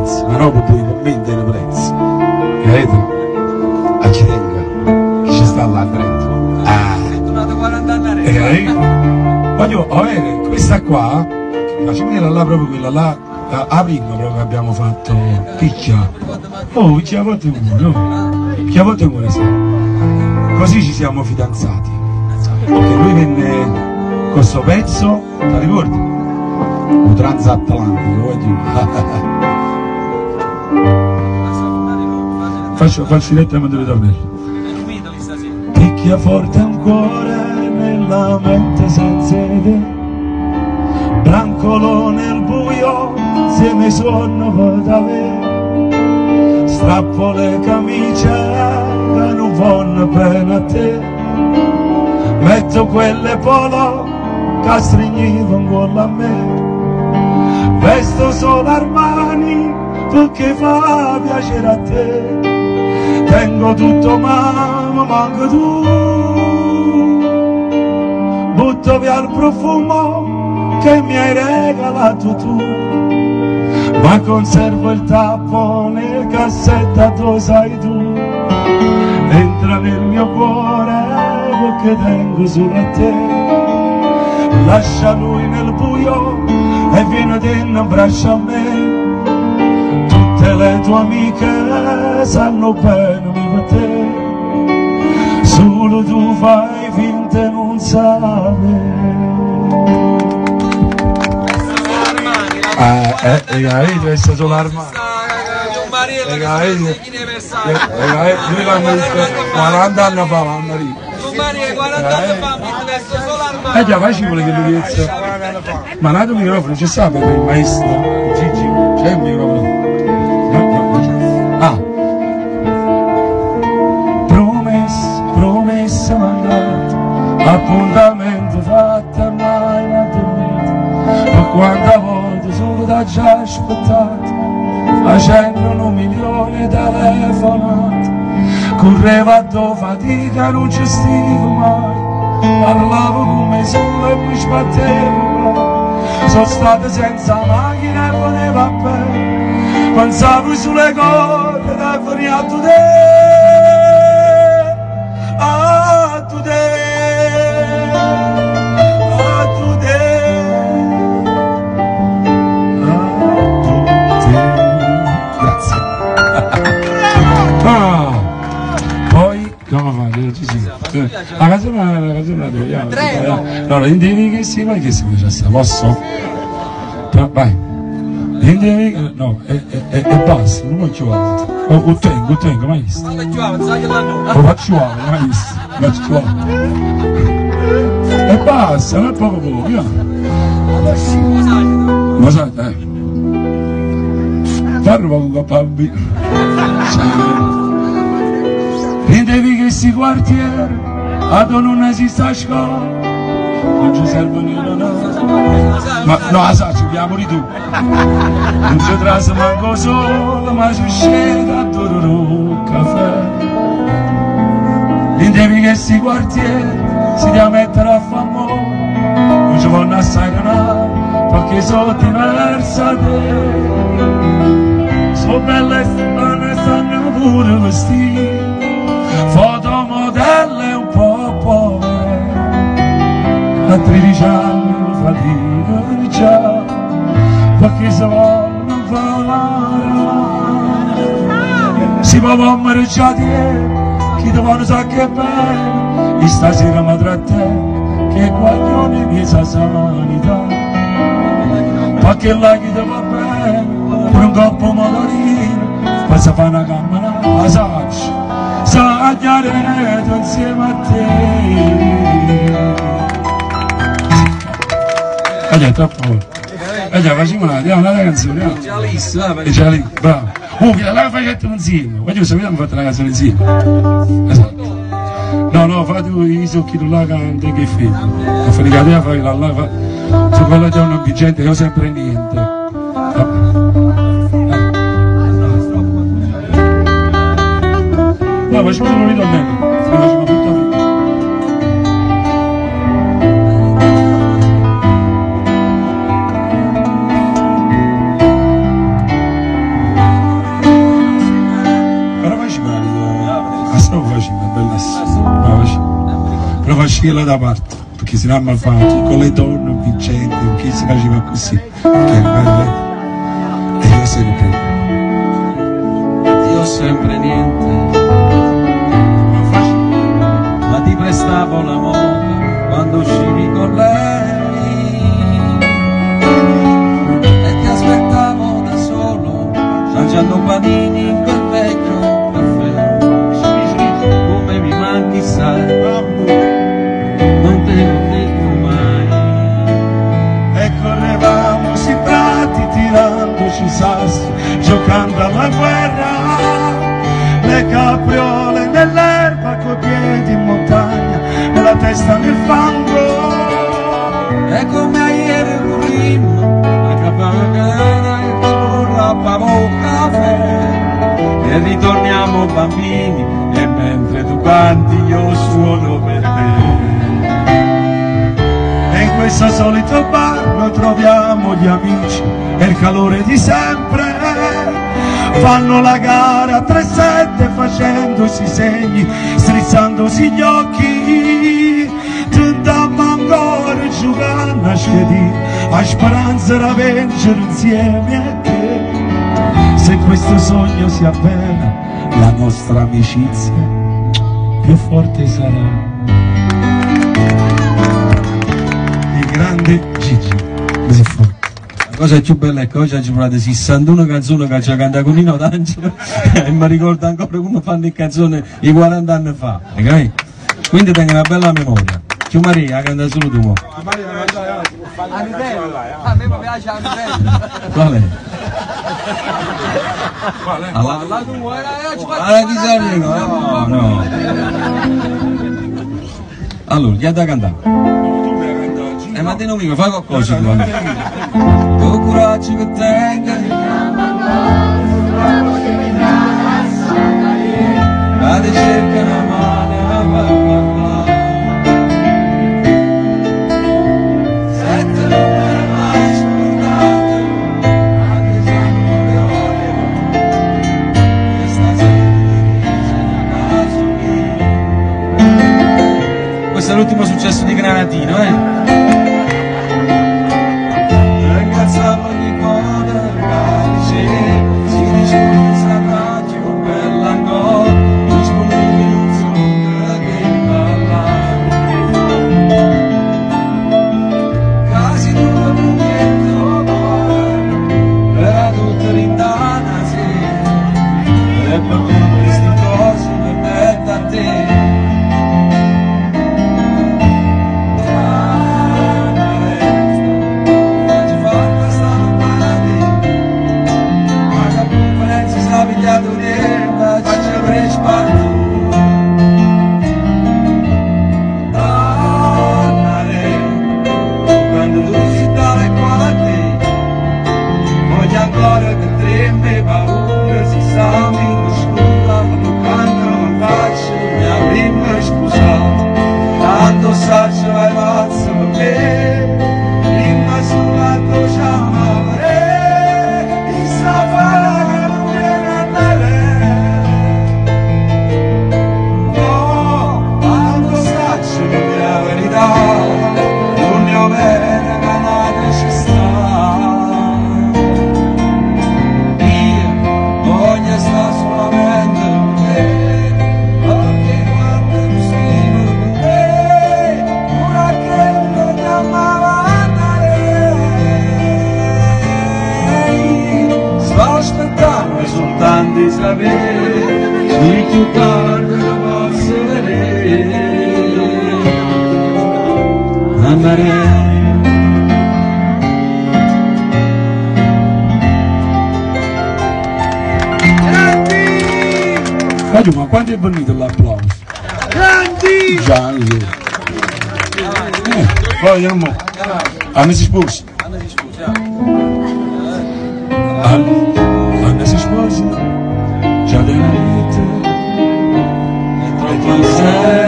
prezzi, ma no per i commenti nei prezzi. Capite? A chi tenga, chi ci sta là dentro. È tornato 40 anni. Voglio avere questa qua, facciamo vedere là proprio quella là, la prima proprio che abbiamo fatto, picchia. Oh, picchia volte uno, no? Picchia volte uno, sì. Così ci siamo fidanzati. Perché lui venne con questo pezzo, ti ricordi? Un transatlantico, vuoi dire? Faccio diretta ma deve davvero. Picchia forte un cuore nella mente senza idee, brancolo nel buio, se mi sonno per avere, strappo le camicie che non vanno bene a te, metto quelle polo che strignivano con a me, vesto solo Armani perché fa piacere a te, tengo tutto ma manco tu, butto via il profumo che mi hai regalato tu, ma conservo il tappo nel cassetto, tu sai tu, entra nel mio cuore perché tengo solo a te, lascia lui nel buio e viene dentro in braccio a me, tutte le tue amiche sanno bene per te, solo tu fai finta e non sai. Capito, è solo Armani. Lui l'hanno visto 40 anni fa, mamma mia. 40 anni fa mi vesto solo Armani. Già facile che lui dice. Ma nato il microfono, c'è sempre per il maestro Gigi, c'è il microfono. Ah. Promessa mandata, appuntamento fatto mai mantenuto, ma quante volte solo da già aspettato, facendo 1 milione di telefonate, correva a fatica, non ci stivo mai, parlavo con me solo e mi sbattevo, sono stato senza macchina e volevo a bene, pensavo sulle cose da fuori a tu la canzone no, intendi che si vai che si facesse, posso? Vai, intendi no, e basta, non faccio altro. O tengo, mai visto? Lo faccio altro, mai visto? E basta, non è poco, io. Ma sai, parlo poco bambino. Intendevi che si quartiere ad non esiste a scuola, non ci serve niente, ma no, ci abbiamo di tu, non ci trasa manco solo, ma ci scende a dororo caffè. Intendevi che si quartiere si deve mettere a famore, non ci vanno assai canare, perché sono diverse da te, sono belle e strane, stanno pure vestite, fotomodelle un po' povere, a 13 anni fatica già, perché se vogliono fare, si può mangiare chi ti vuole sa che è bello, e stasera mi trattengo, che guaglione mi sa sanità, perché là chi ti va bene, per un coppo motorino, poi si fa una camera, la saccia, sagliareto insieme a te. Troppo. Facciamo una canzone. E già lì, bravo. Che la facciamo insieme. Voglio sapere, abbiamo fatto una canzone insieme. Esatto. No, fai tu i socchi là che è figlio. Non fai la fai là, su quella già non vigente, io sempre niente. No, facciamo un ritornello, facciamo tutto qui. faceva da parte, perché se non mi ha fatto con le donne vincenti, chi si faceva così, che belle, e io sempre niente, ma ti prestavo la moda quando uscivi con lei e ti aspettavo da solo mangiando panini in quel vecchio caffè. Come mi manchi sai, non te l'ho detto mai. E correvamo sui prati tirandoci sassi, giocando alla guerra, le capriole nell'erba coi piedi in montagna e la testa nel fango. E come ieri corrimmo a Capacana e scorrappavo caffè e ritorniamo bambini e mentre tu canti io suono per te. E in questo solito bar noi troviamo gli amici e il calore di sempre. Fanno la gara 3-7 facendosi segni, strizzandosi gli occhi. Tentiamo ancora giocando a schedì, a speranza di vincere insieme a te. Se questo sogno si avvera, la nostra amicizia più forte sarà. Il grande Gigi, così forte. La cosa più bella è che oggi ci provate 61 canzoni che ci ha cantato con Nino D'Angelo e mi ricordo ancora come fanno le canzoni i 40 anni fa, okay? Quindi tengo una bella memoria. Ciao Maria, canta solo tu. A me mi piace a livello. Qual è? La tua Alla di Sanremo? No. Allora, chi ha da cantare? Ma te non mi fai qualcosa tu. Con coraggio che tenga la ti cerca una mano a parlare. Sette numeri mai scordate, anche se non le ore. Questa sera a caso mio. Questo è l'ultimo successo di Granatino, Ragazza ogni moda, si discorsa a radio, bella notte, disponibile un sogno che balla. Casi dove non niente per tutta l'indana, sì, e per questi cosi per mettere a te. Quando luci dalle quante voglio ancora che treme paura si sa mi scusa quando non faccio mi avremmo sposato tanto saccio ai mazzo perché prima sulla doccia amare mi sa fare che non viene andare no quando saccio che la verità non ne ho bene soltanto di sapere se più tardi lo posso vedere andare ma quando è venuto l'applauso? Grandi! Gianni! Poi andiamo Anna si sposa. Anna si sposa già della vita e tu sei